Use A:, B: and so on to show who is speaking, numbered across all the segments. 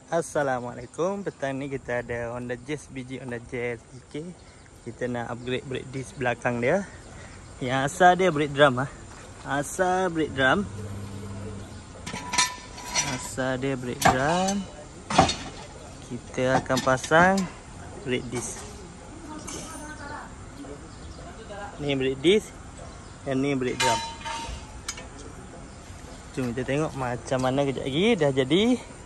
A: Assalamualaikum. Petang ni kita ada Honda Jazz, biji Honda Jazz GK. Kita nak upgrade brake disc belakang dia. Yang asal dia brake drum Asal brake drum. Asal dia brake drum. Kita akan pasang brake disc. Ni brake disc dan ni brake drum. Jom kita tengok macam mana kejap lagi dah jadi.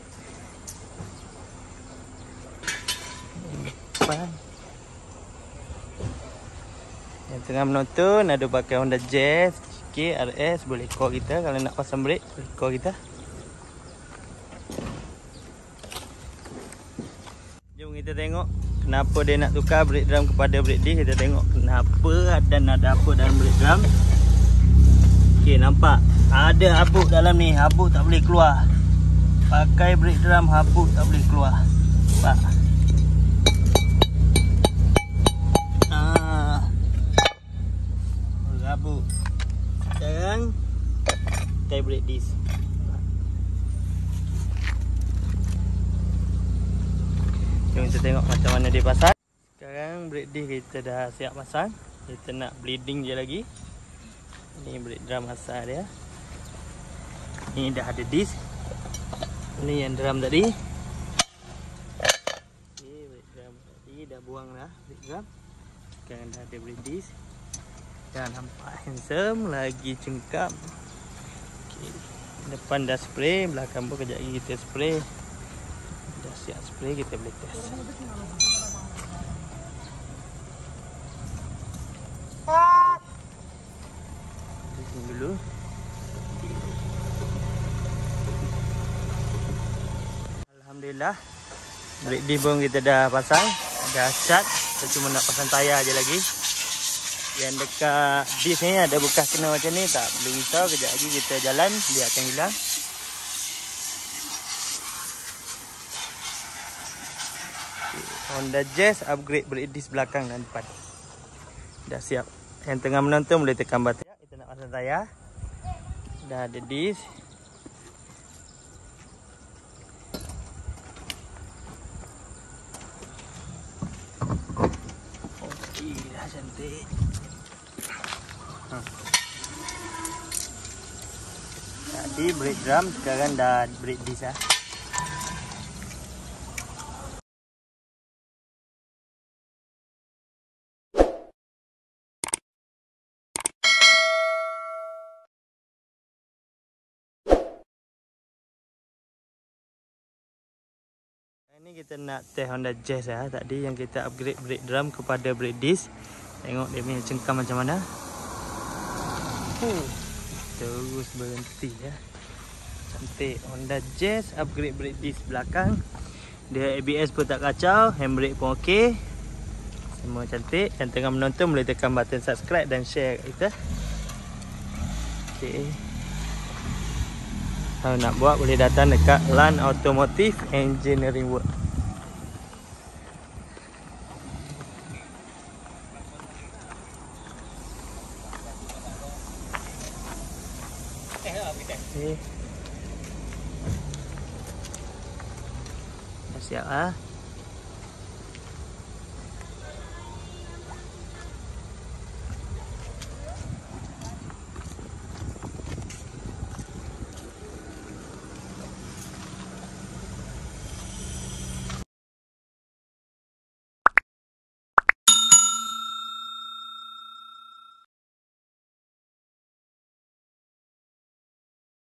A: Yang tengah menonton ada pakai Honda Jazz GK RS, boleh call kita kalau nak pasang brake, boleh call kita. Jom kita tengok kenapa dia nak tukar brake drum kepada brake disc. Kita tengok kenapa dan ada apa dalam brake drum. Okey, nampak ada habuk dalam ni, habuk tak boleh keluar. Pakai brake drum habuk tak boleh keluar. Nampak? Habuk. Sekarang pakai brake disc. Jom kita tengok macam mana dia pasang. Sekarang brake disc kita dah siap pasang. Kita nak bleeding je lagi. Ni brake drum asal dia. Ni dah ada disc. Ni yang drum tadi. Ni brake drum tadi dah buang dah brake drum. Sekarang dah ada brake disc. Dah nampak handsome, lagi cengkap. Okay. Depan dah spray, belakang pun kejap lagi kita spray. Dah siap spray, kita boleh test. Ini dulu. Alhamdulillah, brake disc pun kita dah pasang. Dah cat, kita cuma nak pasang tayar je lagi. Yang dekat disc ni ada bekas kena macam ni, tak perlu risau, kejap lagi kita jalan dia akan hilang. Honda Jazz upgrade brake disc belakang dan depan dah siap. Yang tengah menonton boleh tekan button. Kita nak pasang tayar. Dah ada disc. Okey, dah cantik. Tadi brake drum, sekarang dah brake disc . Ini kita nak test Honda Jazz . Tadi yang kita upgrade brake drum kepada brake disc. Tengok dia punya cengkam macam mana. Terus berhenti . Cantik. Honda Jazz upgrade brake disc belakang. Dia ABS pun tak kacau, handbrake pun okey. Semua cantik. Yang tengah menonton boleh tekan button subscribe dan share kat kita. Okey. Kalau nak buat boleh datang dekat LAN Automotive Engineering Work. Okay. Dah siap .